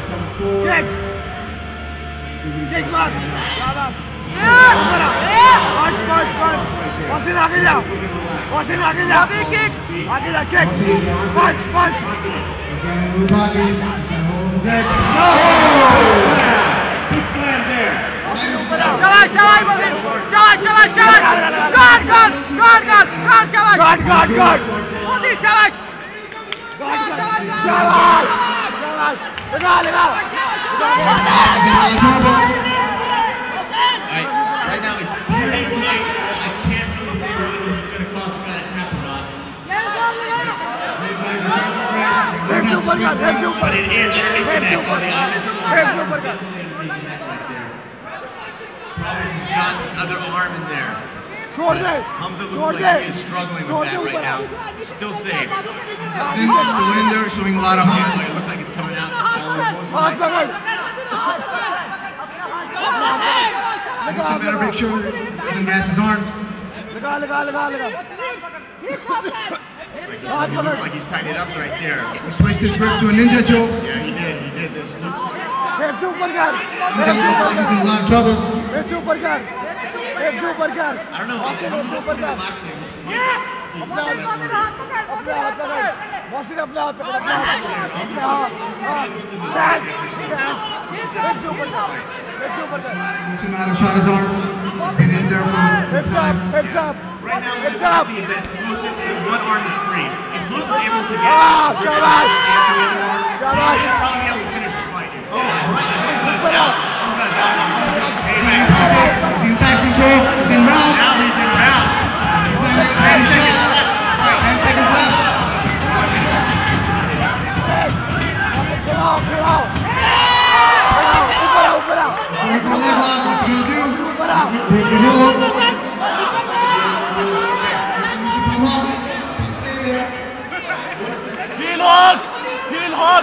Kick! Kick back! Punch, punch, punch! Mohsin आगे जा! Mohsin आगे जा! Kick! आगे जा, kick! Punch, punch! Good slam there. Shabash, shabash, Mohsin! Shabash, shabash, shabash! Guard, guard, guard, guard, guard, shabash! Guard, guard, guard! Mohsin, shabash! Shabash! Shabash! लगा, लगा! Right now it's very tight. I can't really say whether this is going to cause a bad tap or not. But it is underneath the neck on the offensive. Promise has got the other arm in there. Hamza looks like he is struggling with that right now. Still safe. Still in there, showing a lot of heart. It looks like it's coming out. Mohsin better make sure doesn't gas his arm. Looks like he's tightened it up right there. He switched his grip to a ninja choke. Yeah, he did. He did. This looks like he's in a lot of trouble. I don't know. Relaxing. Mohsin अपना हाथ पकड़ अपना हाथ Mohsin might have shot his arm. He's been in there for hips up. Right now, what you see is that Mohsin, one arm is free. If Mohsin's able to get it, shabash! Shabash! He'll probably be able to finish the fight. He's inside control. He's in round. Now he's in round. 10 seconds left. 10 seconds left. Going for a leg lock. What you gonna do? Break the heel up. You should come up. Stay there. Heel hook! Heel hook!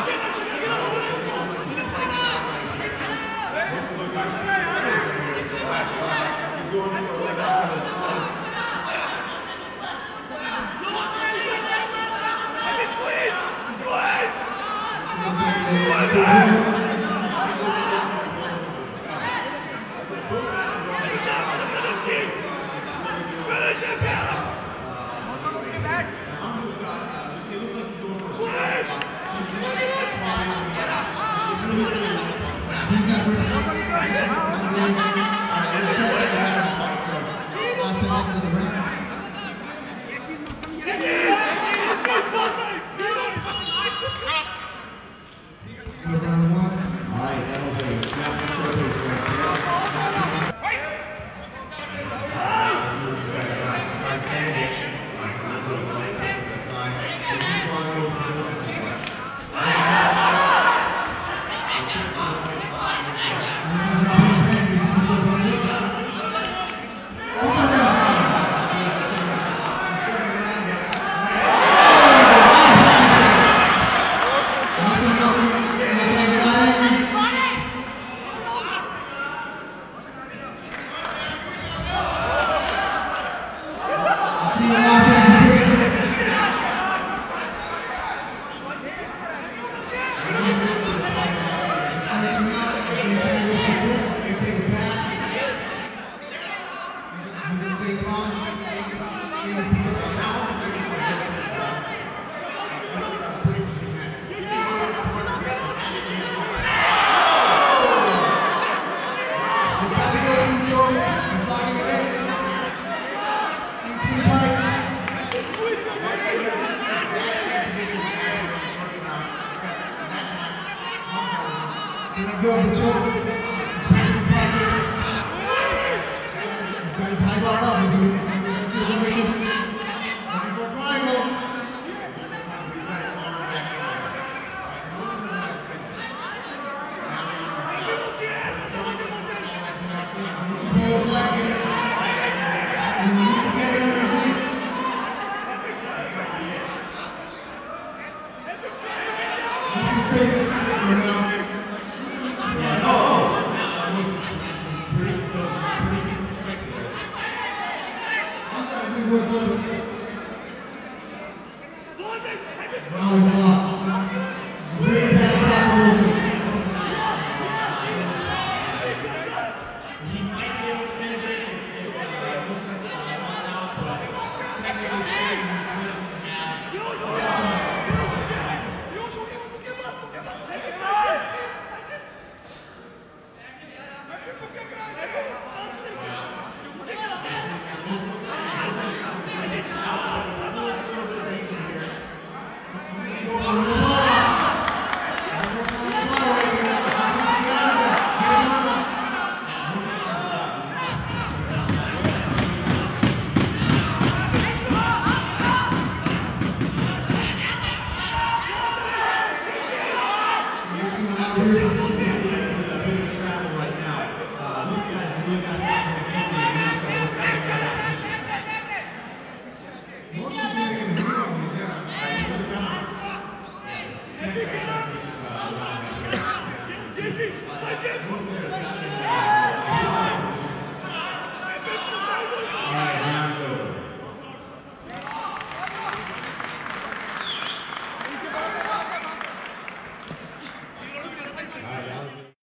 scramble right now. These guys really got to stop playing fancy and really start working out that position. Most of them are going to move on there. This is the balance. Most of them have got